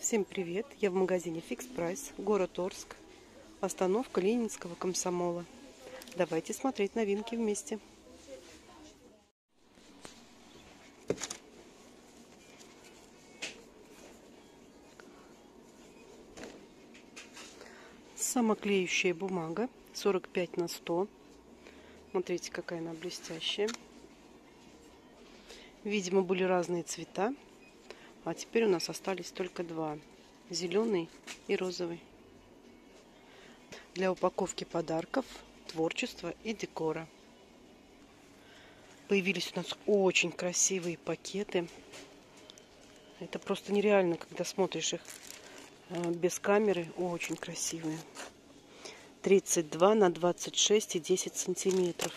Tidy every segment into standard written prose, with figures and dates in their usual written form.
Всем привет! Я в магазине Fix Price, город Орск, остановка Ленинского Комсомола. Давайте смотреть новинки вместе. Самоклеющая бумага 45 на 100. Смотрите, какая она блестящая. Видимо, были разные цвета, а теперь у нас остались только два: зеленый и розовый. Для упаковки подарков, творчества и декора. Появились у нас очень красивые пакеты. Это просто нереально, когда смотришь их без камеры. Очень красивые. 32 на 26 и 10 сантиметров.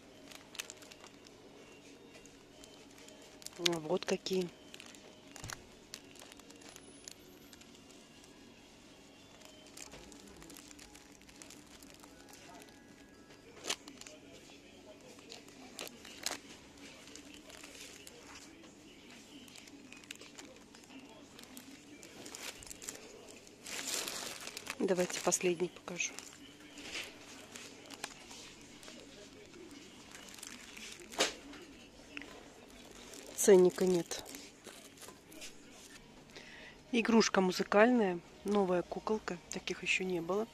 Вот какие. Давайте последний покажу. Ценника нет. Игрушка музыкальная, новая куколка, таких еще не было.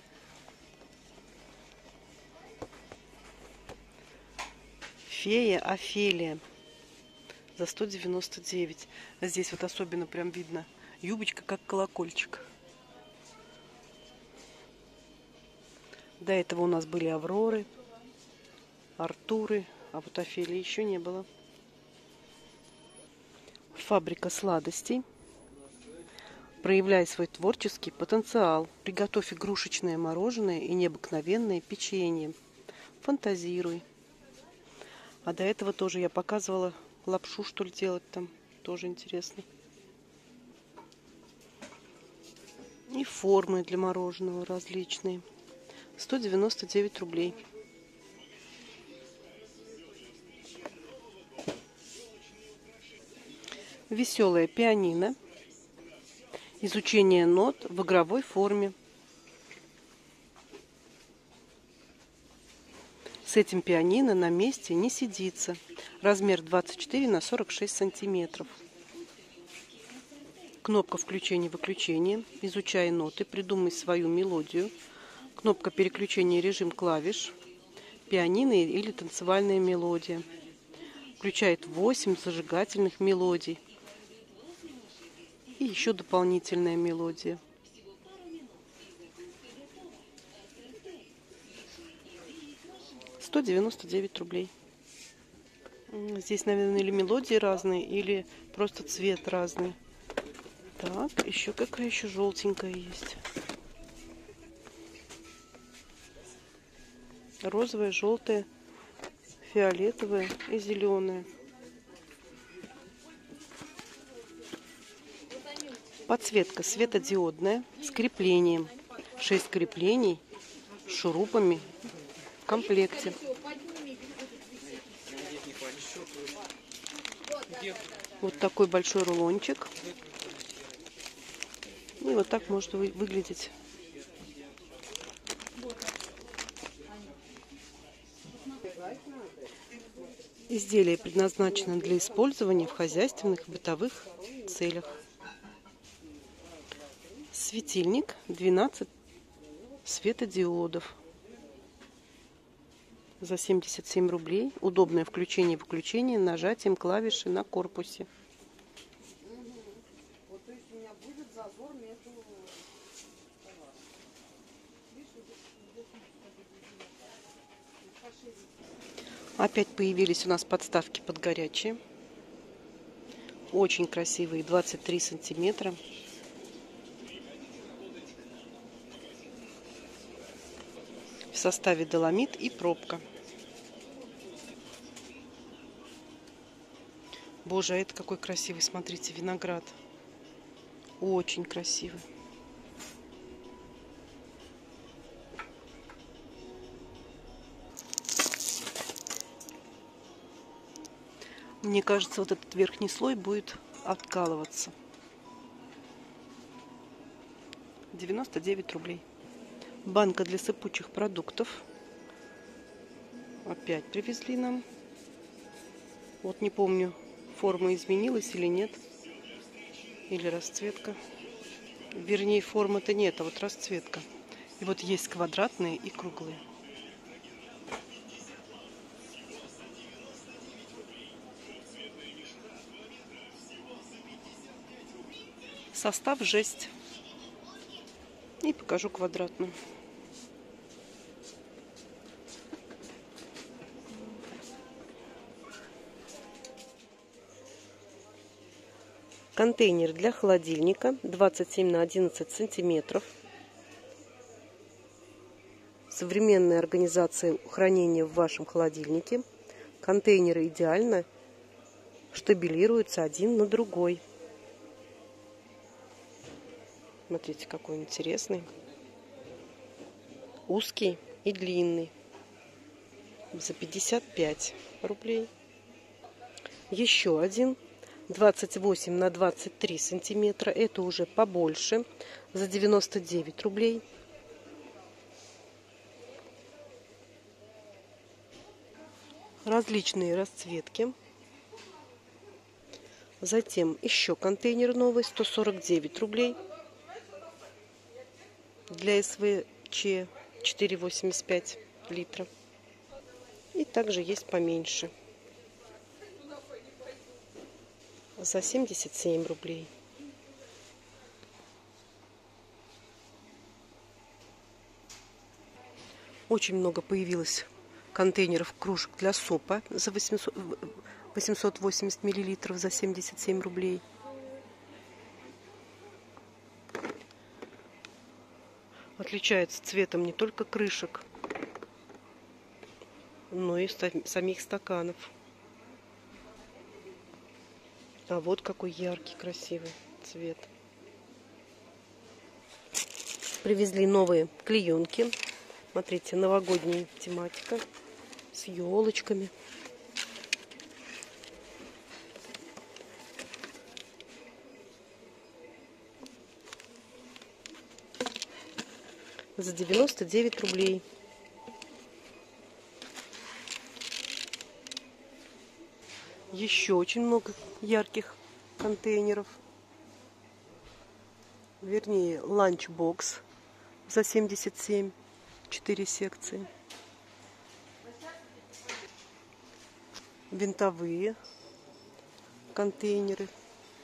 Фея Офелия за 199. А здесь вот особенно прям видно юбочка, как колокольчик. До этого у нас были Авроры, Артуры, а вот Офелии еще не было. Фабрика сладостей. Проявляй свой творческий потенциал. Приготовь игрушечное мороженое и необыкновенное печенье. Фантазируй. А до этого тоже я показывала лапшу, что ли, делать там. Тоже интересно. И формы для мороженого различные. 199 рублей. Веселая пианино. Изучение нот в игровой форме. С этим пианино на месте не сидится. Размер 24 на 46 сантиметров. Кнопка включения-выключения. Изучай ноты, придумай свою мелодию. Кнопка переключения режим клавиш. Пианино или танцевальная мелодия. Включает 8 зажигательных мелодий. И еще дополнительная мелодия. $199. Здесь, наверное, или мелодии разные, или просто цвет разный. Так, еще какая еще желтенькая есть. Розовая, желтая, фиолетовая и зеленая. Подсветка светодиодная с креплением. 6 креплений с шурупами в комплекте. Вот такой большой рулончик. И вот так может выглядеть. Изделие предназначено для использования в хозяйственных и бытовых целях. Светильник 12 светодиодов за 77 рублей. Удобное включение-выключение нажатием клавиши на корпусе. Опять появились у нас подставки под горячие. Очень красивые, 23 сантиметра. В составе доломит и пробка. Боже, а это какой красивый, смотрите, виноград. Очень красивый. Мне кажется, вот этот верхний слой будет откалываться. 99 рублей. Банка для сыпучих продуктов. Опять привезли нам. Вот не помню, форма изменилась или нет. Или расцветка. Вернее, формы-то нет, а вот расцветка. И вот есть квадратные и круглые. Состав жесть. И покажу квадратную. Контейнер для холодильника 27 на 11 сантиметров. Современная организация хранения в вашем холодильнике. Контейнеры идеально штабелируются один на другой. Смотрите, какой он интересный. Узкий и длинный. За 55 рублей. Еще один. 28 на 23 сантиметра. Это уже побольше. За 99 рублей. Различные расцветки. Затем еще контейнер новый. 149 рублей. Для СВЧ 4,85 литра. И также есть поменьше. За 77 рублей. Очень много появилось контейнеров кружек для супа за 880 миллилитров за 77 рублей. Отличается цветом не только крышек, но и самих стаканов. А вот какой яркий, красивый цвет. Привезли новые клеенки. Смотрите, новогодняя тематика с елочками. За 99 рублей. Еще очень много ярких контейнеров. Вернее, ланчбокс за 77. 4 секции. Винтовые контейнеры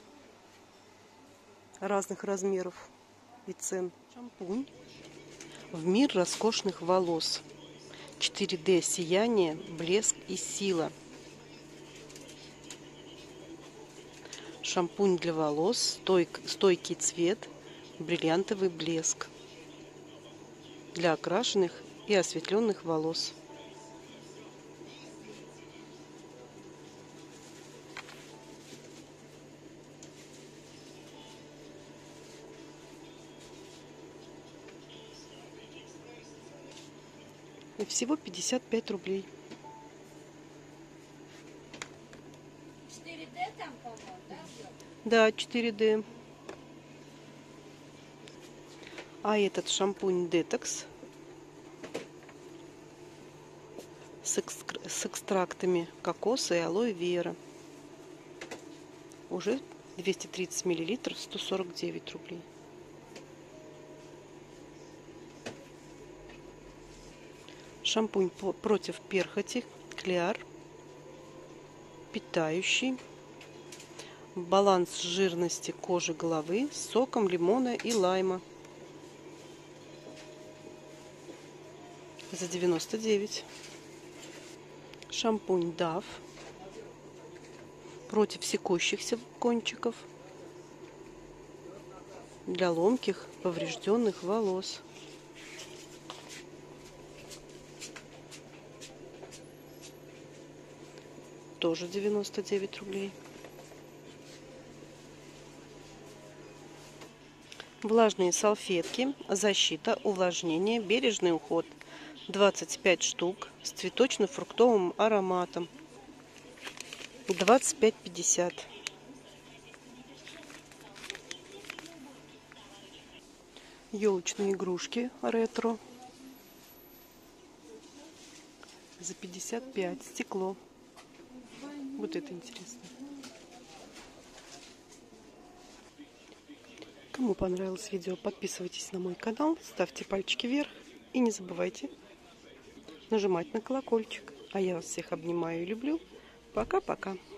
разных размеров и цен. Шампунь в мир роскошных волос. 4D сияние, блеск и сила. Шампунь для волос, стойкий цвет, бриллиантовый блеск. Для окрашенных и осветленных волос. И всего 55 рублей. 4D там, по-моему, да? Да, 4D. А этот шампунь Detox с экстрактами кокоса и алоэ вера. Уже 230 миллилитров, 149 рублей. Шампунь против перхоти, Клеар. Питающий. Баланс жирности кожи головы с соком лимона и лайма. За 99. Шампунь Дав против секущихся кончиков для ломких, поврежденных волос. Тоже 99 рублей. Влажные салфетки, защита, увлажнение, бережный уход. 25 штук с цветочно-фруктовым ароматом. 25,50. Елочные игрушки ретро за 55. Стекло. Вот это интересно. Кому понравилось видео, подписывайтесь на мой канал, ставьте пальчики вверх и не забывайте нажимать на колокольчик. А я вас всех обнимаю и люблю. Пока-пока.